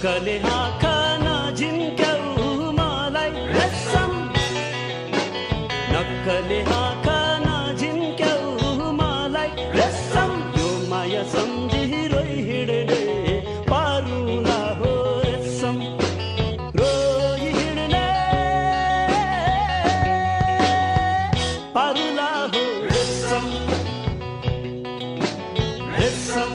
नक्कले आँखा नझिम्क्याउ मलाई रेशम, नक्कले आँखा नझिम्क्याउ मलाई रेशम, यो माया सम्झी रोइ हिँड्ने पारुला हो रेशम, रोइ हिँड्ने पारुला हो रेशम, रेशम।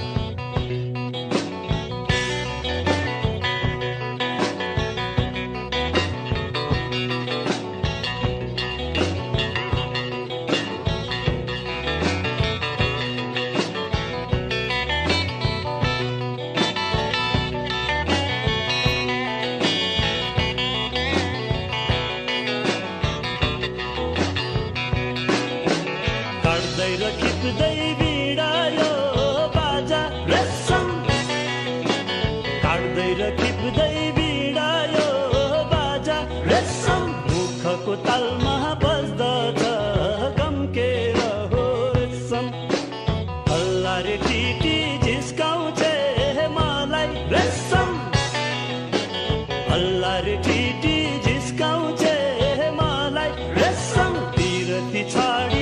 खिच्दै बिडायो बाजा रेशम, काट्दै र खिच्दै बिडायो बाजा रेशम, मुखको तालमा बज्दछ गम्केर हो रेशम, हल्ला रे टिटी झिस्काउँछे मलाई रेशम, हल्ला रे टिटी झिस्काउँछे मलाई रेशम, तिरती छाडी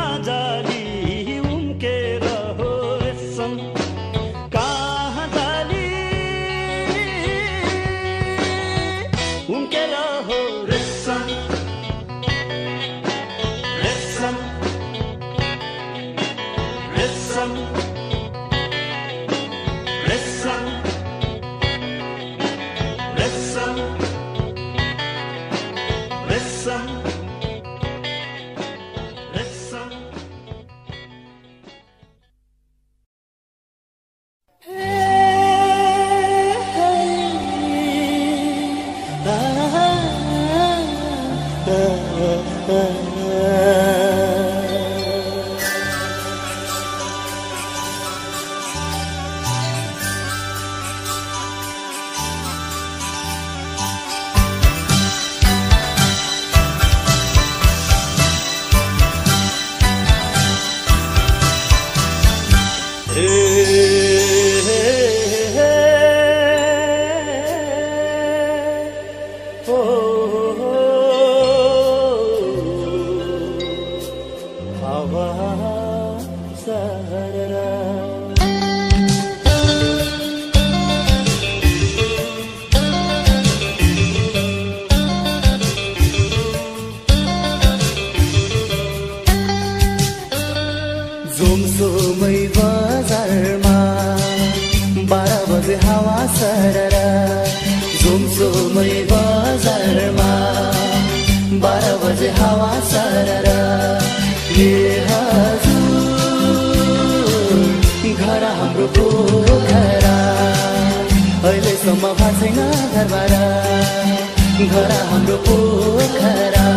जोमसोमै बजारमा 12 बजे हावा सरर, जोमसोमै बजारमा 12 बजे हावा सरर, ए हजुर घर हाम्रो पोखरा, अहिलेसम्म भएको छैन घरबार, घर हाम्रो पोखरा।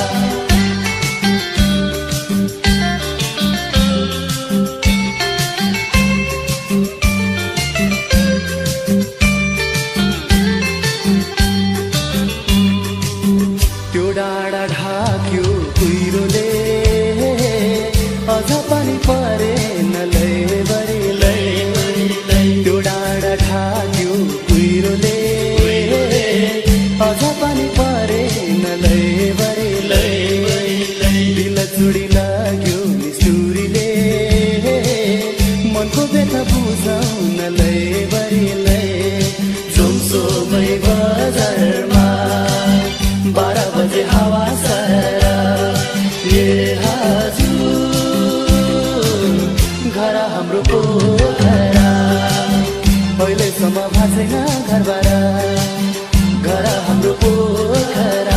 डाँडा ढाक्यो कुहिरोले, अझ पनि परेन लैबरीलाई, त्यो डाँडा ढाक्यो कुहिरोले, अझ पनि परेन लैबरीलाई, दिल चुडी लाग्यो निष्ठुरीले, मनको व्यथा बुझाउन लैबरीलाई, जोमसोमै बजारमा 12 बजे हावा सरर, ए हजुर घर हाम्रो पोखरा, अहिलेसम्म भएको छैन घरबार, घर हाम्रो पोखरा।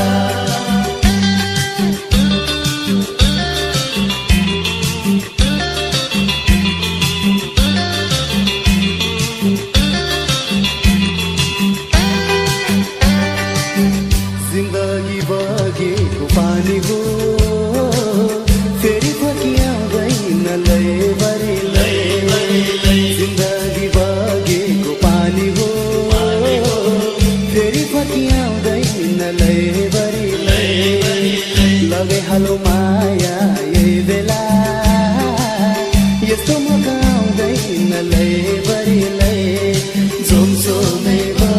जिन्दगी बगेको पानी हो, फेरि फर्किआउँदैन लैबरीलाई, जिन्दगी बगेको पानी हो, फेरि फर्किआउँदैन लैबरीलाई, लगे हालो माया यही बेला, यस्तो मौका आउँदैन लैबरीलाई, जोमसोमै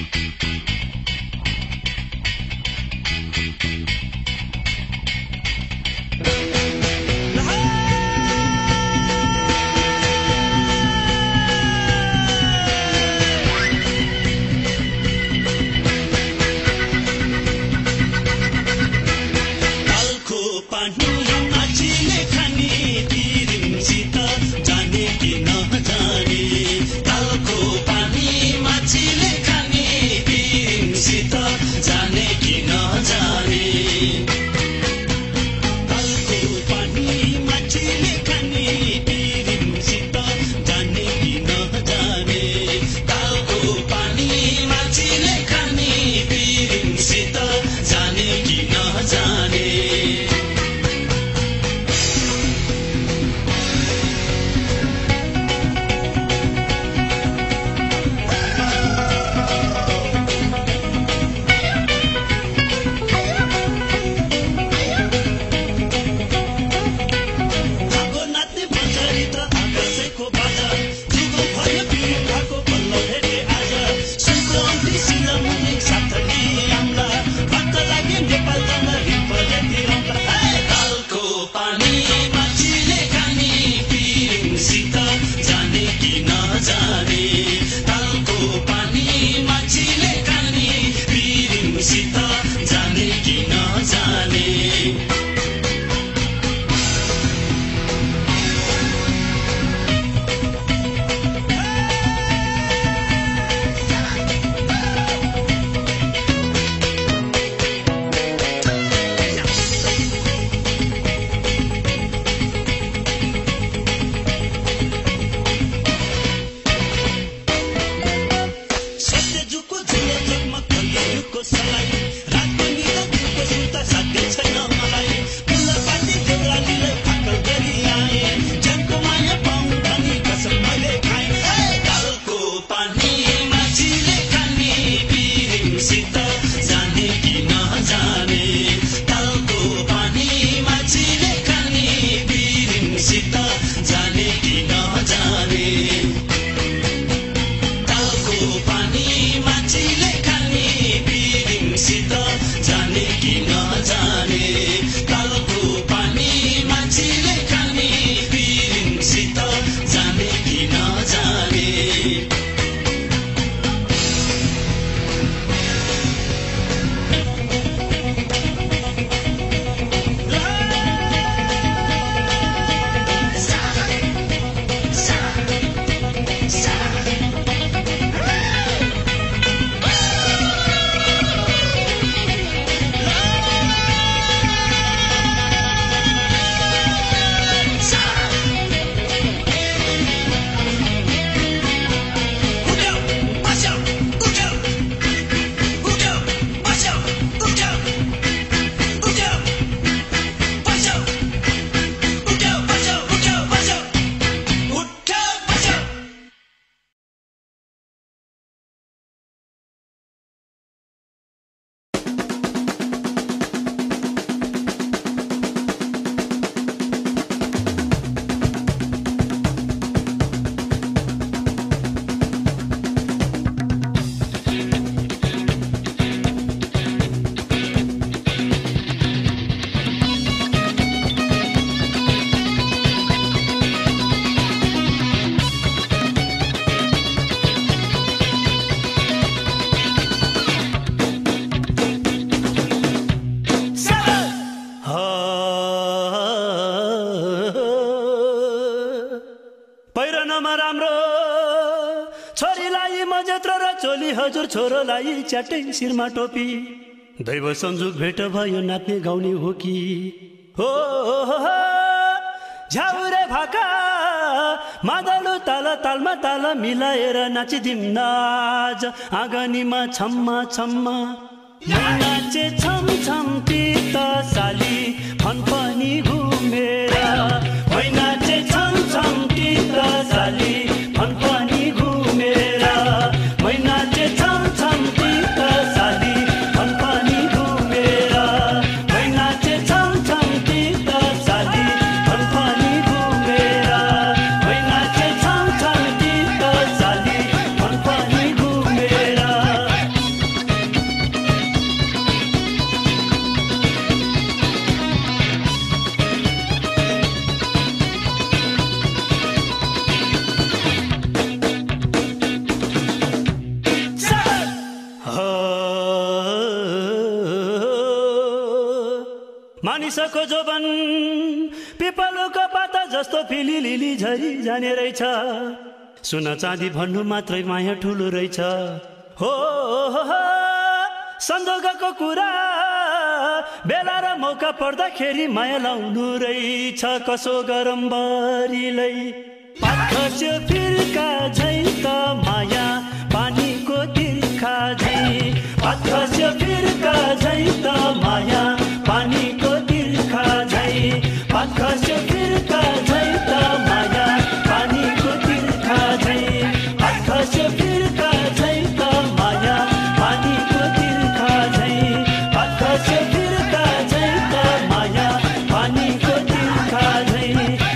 चोली हजुर छोरोलाई च्याटै शिरमा टोपी दैव संजोग भेट भयो नाच्ने गाउने हो कि हो झ्याउरे भाका मादलो ताल तालमा ताल मिलाएर नाचिदिम नाच आँगनीमा छम्मा छम्मा नाचे छम छम तीत साली फनफनी घुमेर नाचे छम छम तीत साली फनफनी घुमेर नाचे छम छम तीत साली फनफनी घुमेर नाचे छम छम तीत साली फनफनी घुमेर नाचे छम छम तीत साली फनफनी घुमेर मानिसको जोबन पिपलुको पाता जस्तो फिली लिली झरी जाने रहेछ सुन चाँदी भन्नु मात्रै माया ठुलो रहेछ हो संजोगको कुरा बेला र मौका पर्दाखेरि माया लाउनु रहेछ कसो गरम बरिलै पाखस्यो फिर्का झै त माया पानीको तिर्खा झै पाखस्यो फिर्का झै त माया पानीको तिर्खा झै पाखस्यो फिर्का झै त माया पानीको तिर्खा झै पाखस्यो फिर्का झै त माया पानीको तिर्खा झै पाखस्यो फिर्का झै त माया पानीको तिर्खा झै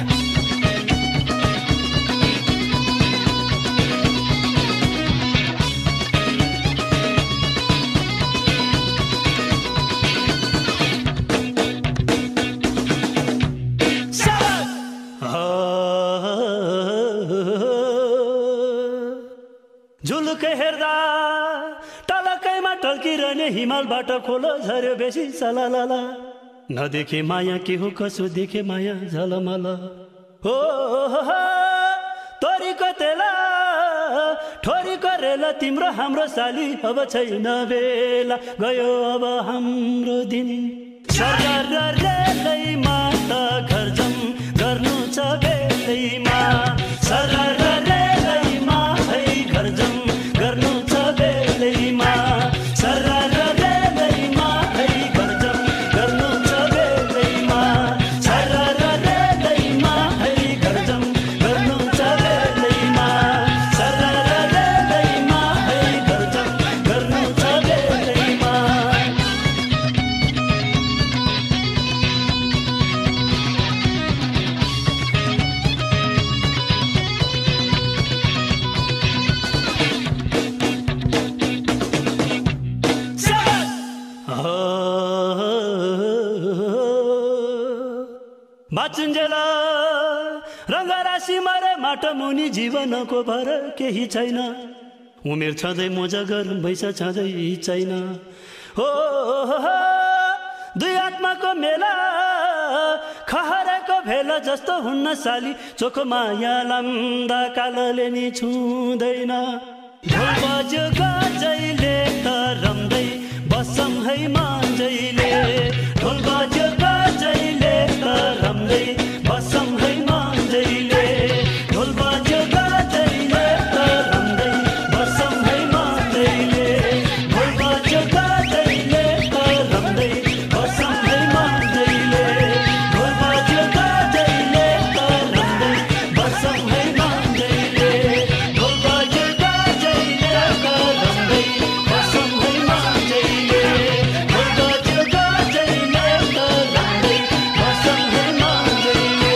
झुलुकै हेर्दा टलकैमा टल्किरहने हिमालबाट खोलो झर्यो बेसी सलालाला नदेखे माया के हो कसो देखे माया झलमल हो तोरीको तेला ठोरीको रेला तिम्रो हाम्रो साली अब छैन बेला गयो अब हाम्रो दिन सरर रेलैमा त घरजम गर्नु छ बेलैमा सरर रेलैमा है घरजम गर्नु छ बेलैमा सरर रेलैमा है घरजम गर्नु छ बेलैमा सरर रेलैमा है घरजम गर्नु छ बेलैमा सरर रेलैमा है घरजम गर्नु छ बेलैमा बाचुन्जेला रङ्गराशि मरे माटो मुनि जीवनको भर केही छैन उमेर छँदै मोजगर भैसा छँदै छैन हो दुई आत्माको मेला खहरेको भेला जस्तो हुन्न साली चोखो माया लाम्दा कालोले नि छुँदैन ढोल बज्यो गजैले त रम्दै बसम है मान्जैले ढोल बज्यो गजैले त रम्दै बसम है मान्जैले ढोल बज्यो गजैले त रम्दै बसम है मान्जैले ढोल बज्यो गजैले त रम्दै बसम है मान्जैले ढोल बज्यो गजैले त रम्दै बसम है मान्जैले ढोल बज्यो गजैले त रम्दै बसम है मान्जैले ढोल बज्यो गजैले त रम्दै बसम है मान्जैले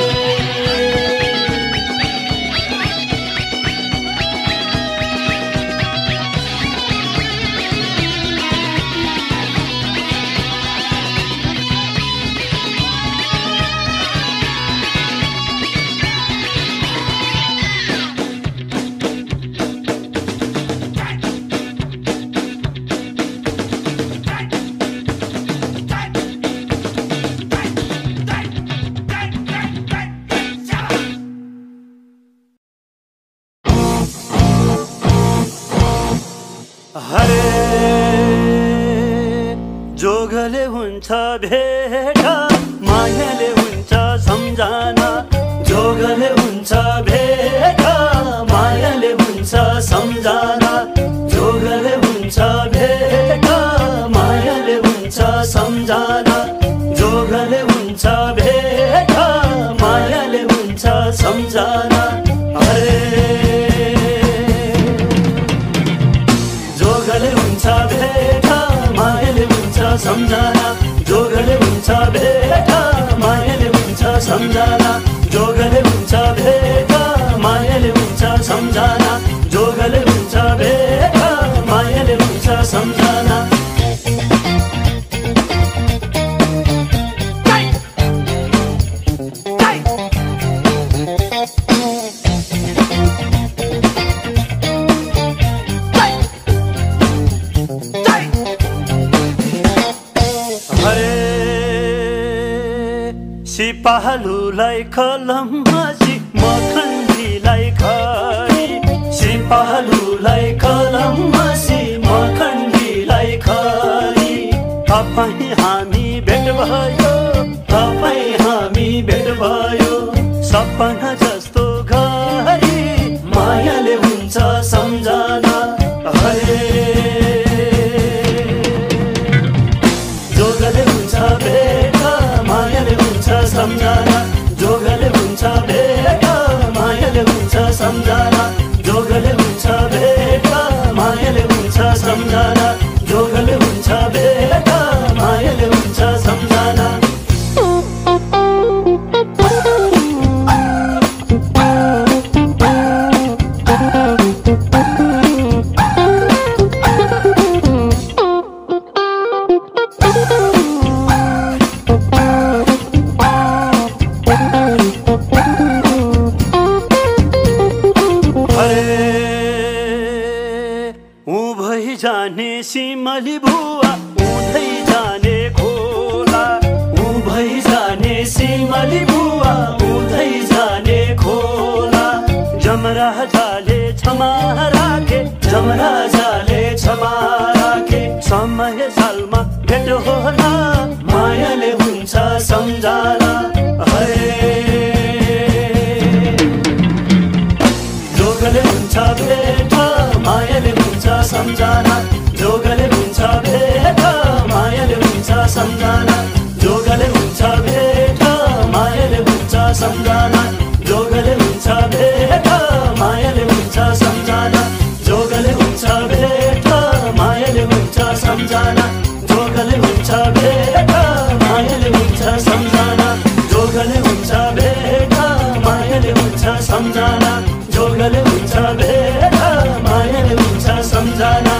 हरे जोगले हुन्छ भेट मायाले हुन्छ सम्झना जोगले हुन्छ भेट मायाले हुन्छ सम्झना जोगले हुन्छ भेट मायाले हुन्छ सम्झना जोगले हुन्छ भेट मायाले हुन्छ सम्झना हरे जोगले हुन्छ भेट मायाले हुन्छ सम्झना जोगले हुन्छ भेट मायाले हुन्छ सम्झना जोगले हुन्छ भेट मायाले हुन्छ सम्झना जोगले हुन्छ भेट मायाले हुन्छ सम्झना हरे सिपालुलाई कलमसी मखण्डीलाई खरी सिपालुलाई कलमसी मखण्डीलाई खरी तपाईँ हामी भेट भयो तपाईँ हामी भेट भयो सपना जस्तो गरी मायाले हुन्छ सम्झना जोगले हुन्छ भेट मायाले हुन्छ सम्झना जोगले हुन्छ भेट मायाले हुन्छ सम्झना जोगले हुन्छ भेट मायाले हुन्छ सम्झना जोगले हुन्छ भेट मायाले हुन्छ सम्झना जाने सिमली बुवा उठै जाने खोला उभै जाने सिमली बुवा उठै जाने खोला जमराजाले क्षमा राखे जमराजाले क्षमा राखे समय सालमा भेट होला मायाले हुन्छ सम्झना जोगले हुन्छ भेट मायाले हुन्छ सम्झना जोगले हुन्छ भेट मायाले हुन्छ सम्झना जोगले हुन्छ भेट मायाले हुन्छ सम्झना जोगले हुन्छ भेट मायाले हुन्छ सम्झना जोगले हुन्छ भेट मायाले हुन्छ सम्झना जोगले हुन्छ भेट मायाले हुन्छ सम्झना जोगले हुन्छ भेट मायाले हुन्छ सम्झना जोगले हुन्छ भेट मायाले हुन्छ सम्झना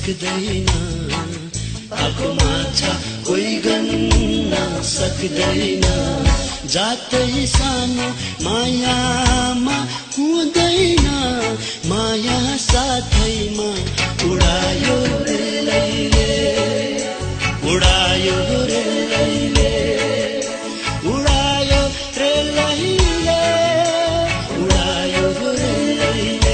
सक्दैन आगो माछा कोही गन्न सक्दैन जातै सानो मायामा हुँदैन माया साथैमा उडायो रेलैले उडायो रेलैले उडायो रेलैले उडायो रेलैले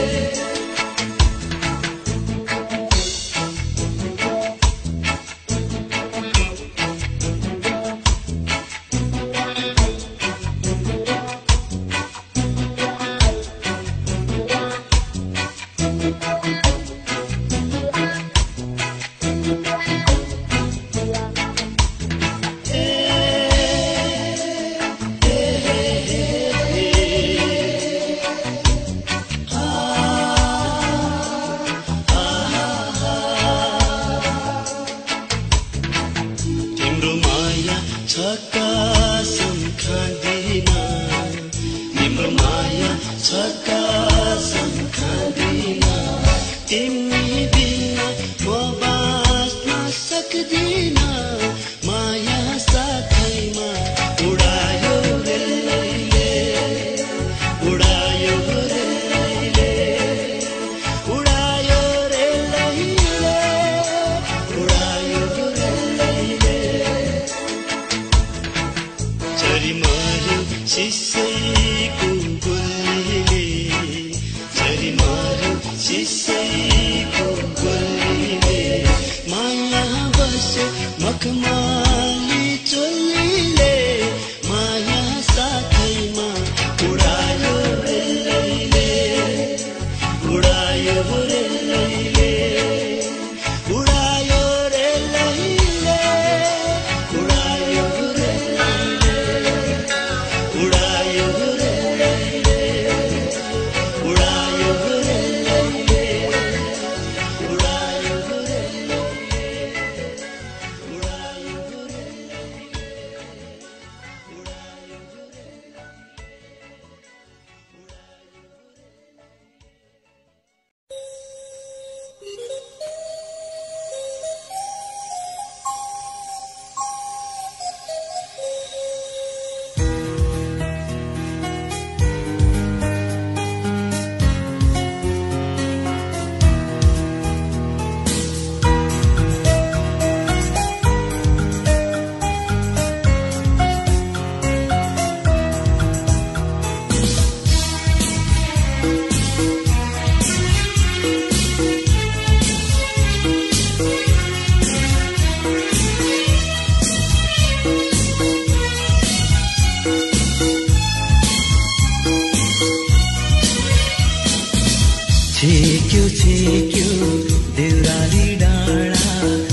छेक्यो देउराली डाँडा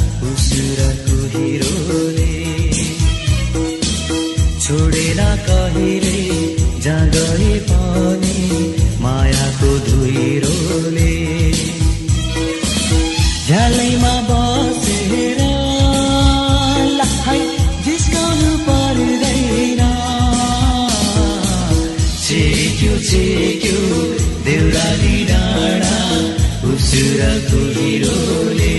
उसुरको हिरोले छोडेर कहिले जहाँ गए पनि मायाको धुइरोले झ्यालैमा बसेर जिस्काउनु पर्दैन छेक्यो देउराली डाँडा उसुरको हिरोले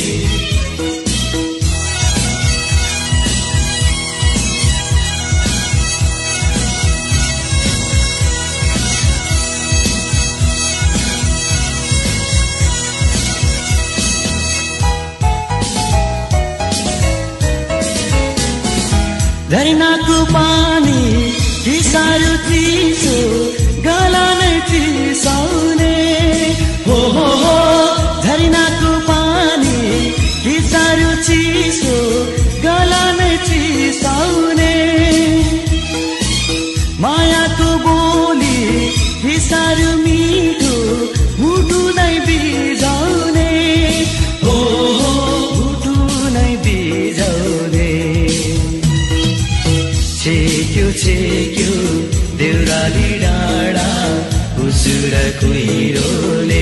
झरनाको पानी कि साह्रो चिसो गला नै चिसाउने हो झरनाको पानी कि साह्रो चिसो गला नै चिसाउने मायाको बोली कि साह्रो मिठो मुटु नै बिजाउने हो मुटु नै बिजाउने छेक्यो देउराली डाँडा उसुरको हिरोले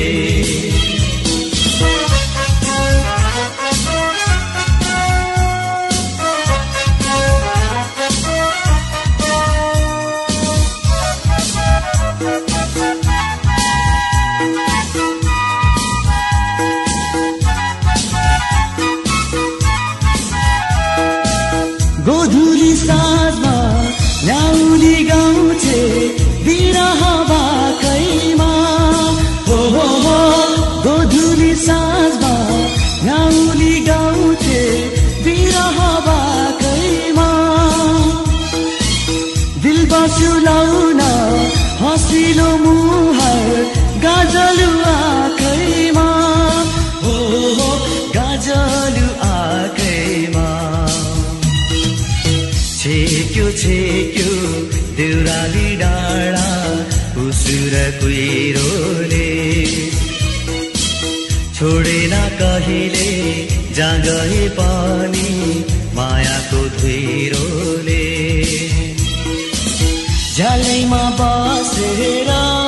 बिरह बाकैमा हो गोधुली साँझमा न्याउली गाउँथे बिरह बाकैमा दिल बसुलाउन हँसिलो मुहार गाजलु आँखैमा हो गाजलु आँखैमा छेक्यो देउराली डाँडा उसुर कुहिरोले छोडेन कहिले जहाँ गए पनि मायाको धुइरोले झ्यालैमा बसेर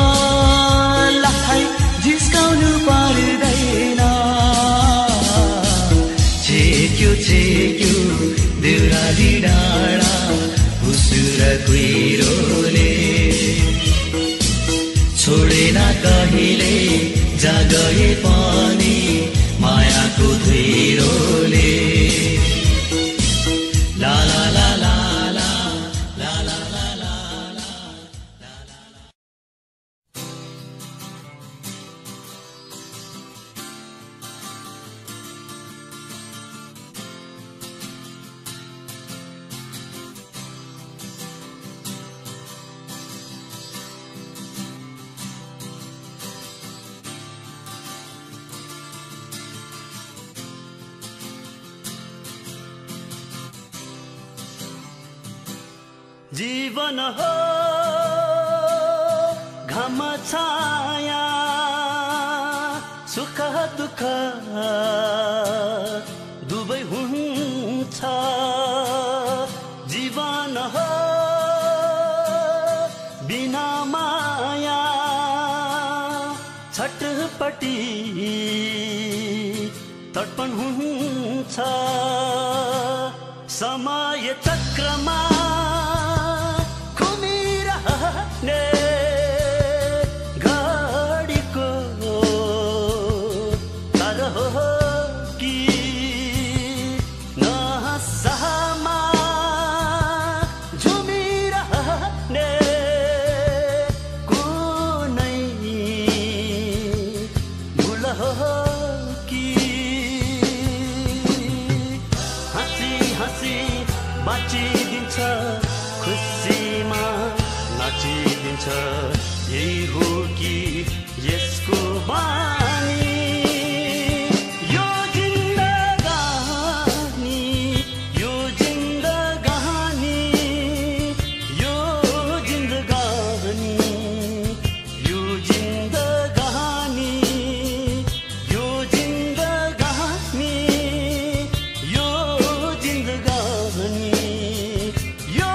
लाई जिस्काउनु पर्दैन छेक्यो देउराली डाँडा उसुर कुहिरोले छोडेन कहिले जहाँ गए पनि मायाको धुइरोले ला ला ला ला ला ला ला ला ला ला। जीवन हो घाम छाया सुख दुःख दुवै हुन्छ जीवन हो बिना माया छटपटी तडपन हुन्छ समय चक्रमा घडीको तर हो कि नहसामा झुमिरहने कुनै भुल हो कि हाँसी बाँचिदिन्छ खुसीमा नाचिदिन्छ यही हो कि यसको बानी यो जिन्दगानी यो जिन्दगानी यो जिन्दगानी यो जिन्दगानी यो जिन्दगानी यो जिन्दगानी यो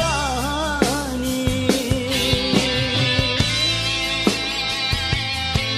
जिन्दगानी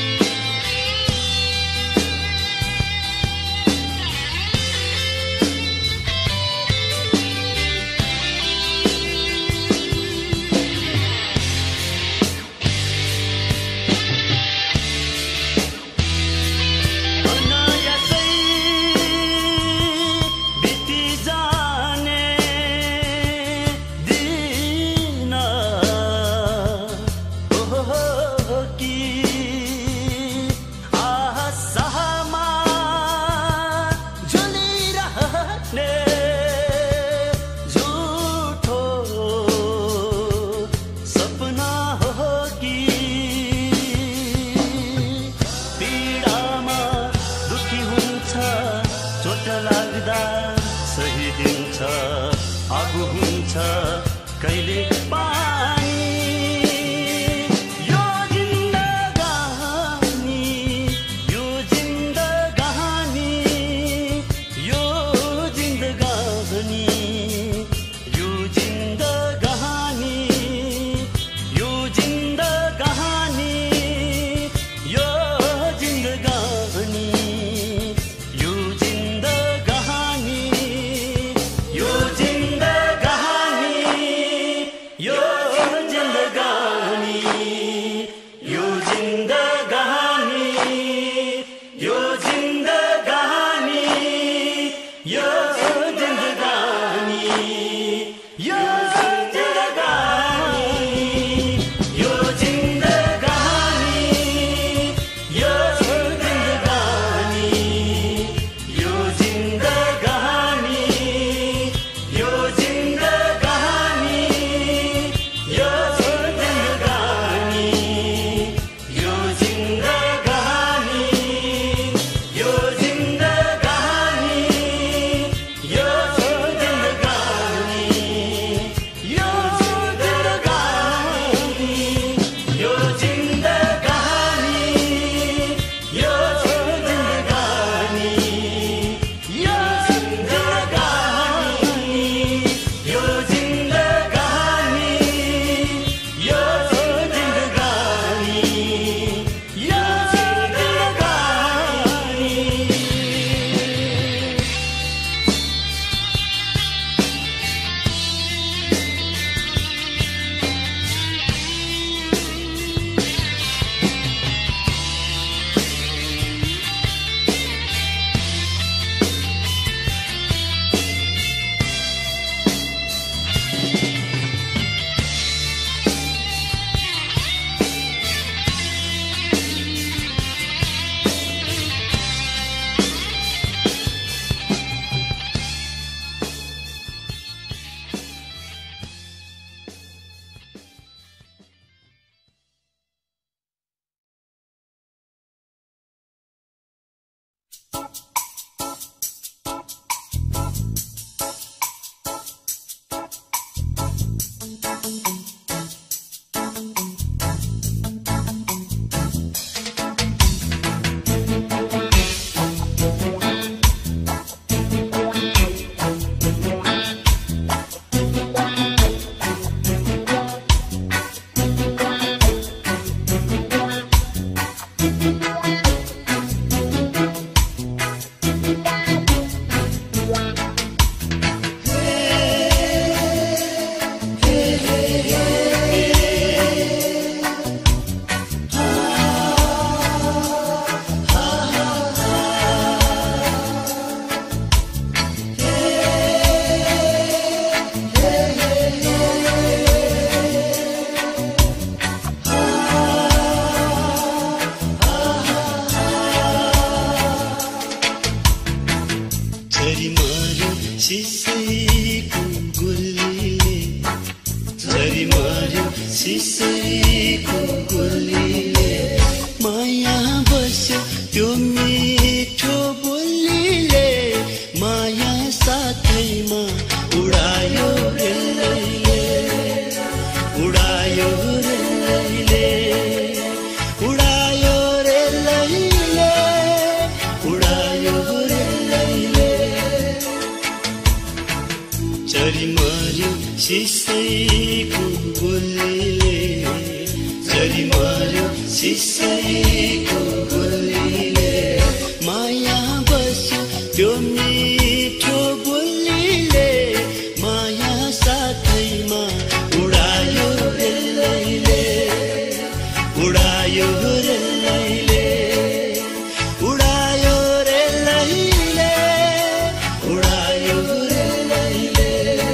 सिसैको गोलीले माया बस्यो त्यो मिठो बोलीले माया साथैमा उडायो रेलैले उडायो रेलैले उडायो रेलैले उडायो रेलैले चरी मर्यो सिसैको गोलीले चरी मर्यो सिसैको गोलीले माया बस्यो त्यो मिठो बोलीले माया साथैमा उडायो रेलैले उडायो रेलैले उडायो रेलैले उडायो रेलैले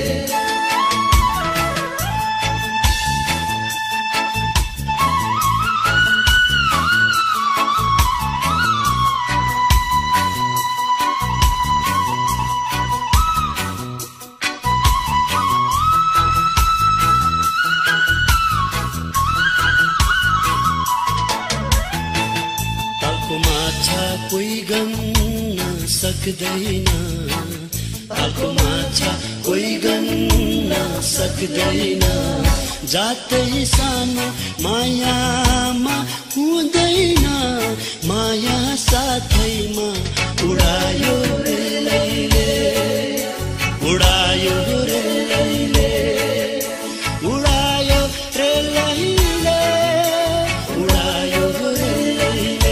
तालको माछा कोही गन्न सक्दैन तालको माछा कोही गन्न सक्दैन जातै सानो मायामा हुँदैन माया साथैमा उडायो रेलैले उडायो रेलैले उडायो रेलैले उडायो रेलैले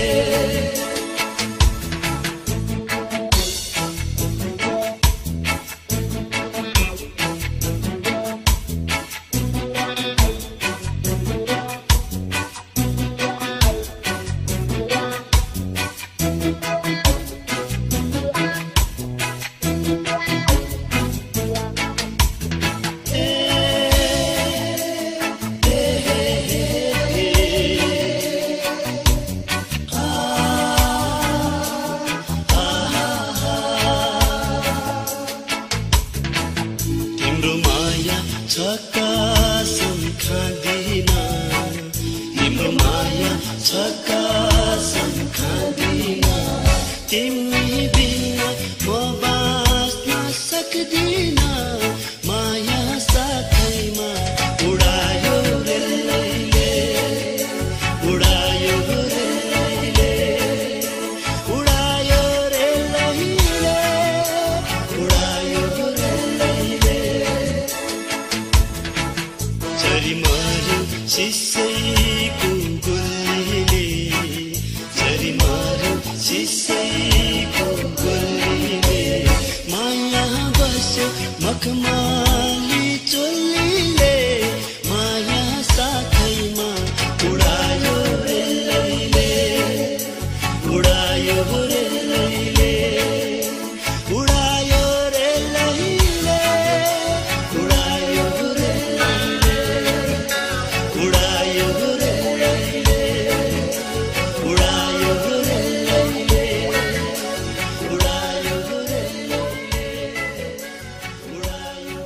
तिम्रो माया छ कसम खाँदिन तिम्रो माया छ कसम खाँदिन तिमी बिना म बाँच्न सक्दिन माया साथैमा उडायो रेलैले उडायो रेलैले उडायो रेलैले उडायो रेलैले चरी मर्यो सिसैको गोलीले चरी मर्यो सिसैको गोलीले माया बस्यो मखमली चोलीले माया साथैमा उडायो रेलैले उडायो रेलैले उडायो रेलैले उडायो रेलैले उडायो रेलैले उडायो रेलैले उडायो रेलैले उडायो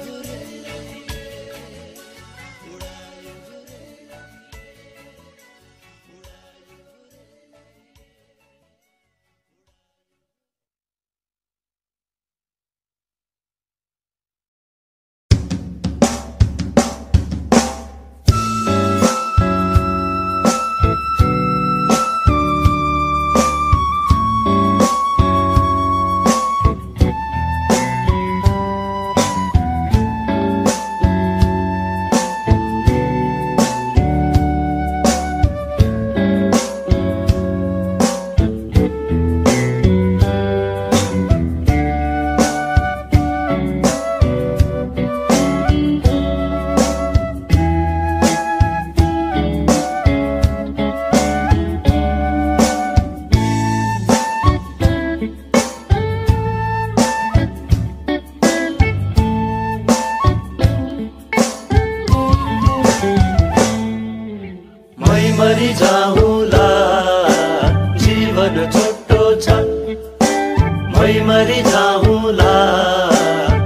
मरी जाऊला जीवन छोटो छ मै मरी जाऊला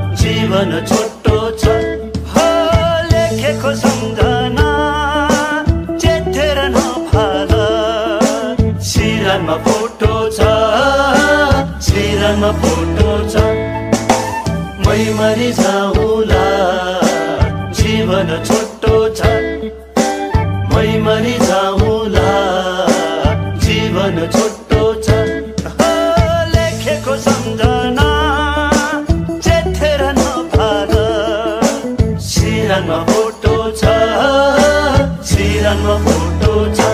जीवन छोटो छ हो लेखेको सम्झना मै मरि जाउँला जीवन छोटो छ मै मरि जाउँला जीवन छोटो छ लेखेको सम्झना चेतेर नभार सिरानमा फोटो छ सिरानमा फोटो छ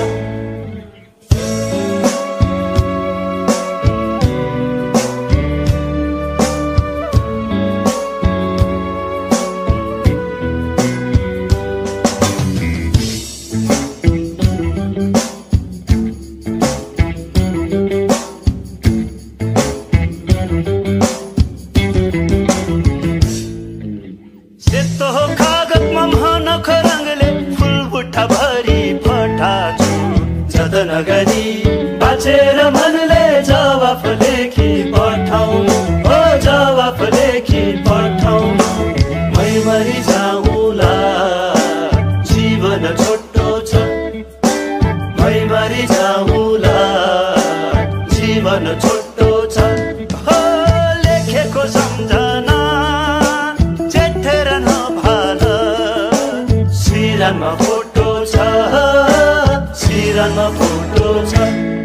नगरी बाँचेर मनले जवाफ लेखी पठाउनु हो जवाफ लेखी पठाउनु मै मरि जाउँला जीवन छोटो छ मै मरि जाउँला जीवन छोटो छ हो लेखेको सम्झना चेतेर नभार सिरानमा फोटो छ सिरानमा फोटो छ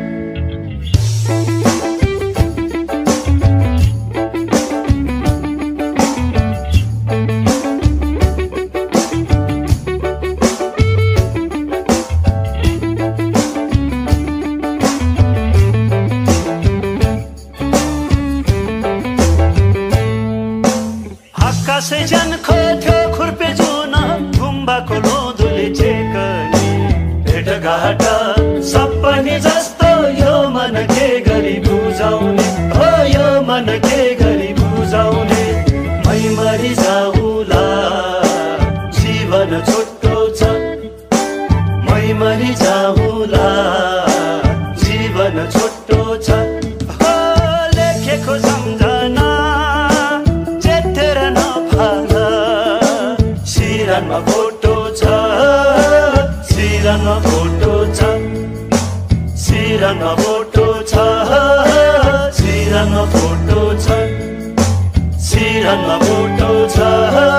आकाशै ज्यान खोथ्यो खुर्पे जुन गुम्बाको लोधुले चेकनी भेटघाट सपनी जस्तो यो मन के गरी बुझाउने हो यो मन के गरी बुझाउने मै मरि जाउँला जीवन छोटो छ मै मरि जाउँला जीवन छोटो छ हो लेखेको सम्झना चेतेर नभार सिरानमा फोटो छ सिरानमा फोटो छ सिरानमा फोटो छ सिरानमा फोटो छ सिरानमा फोटो छ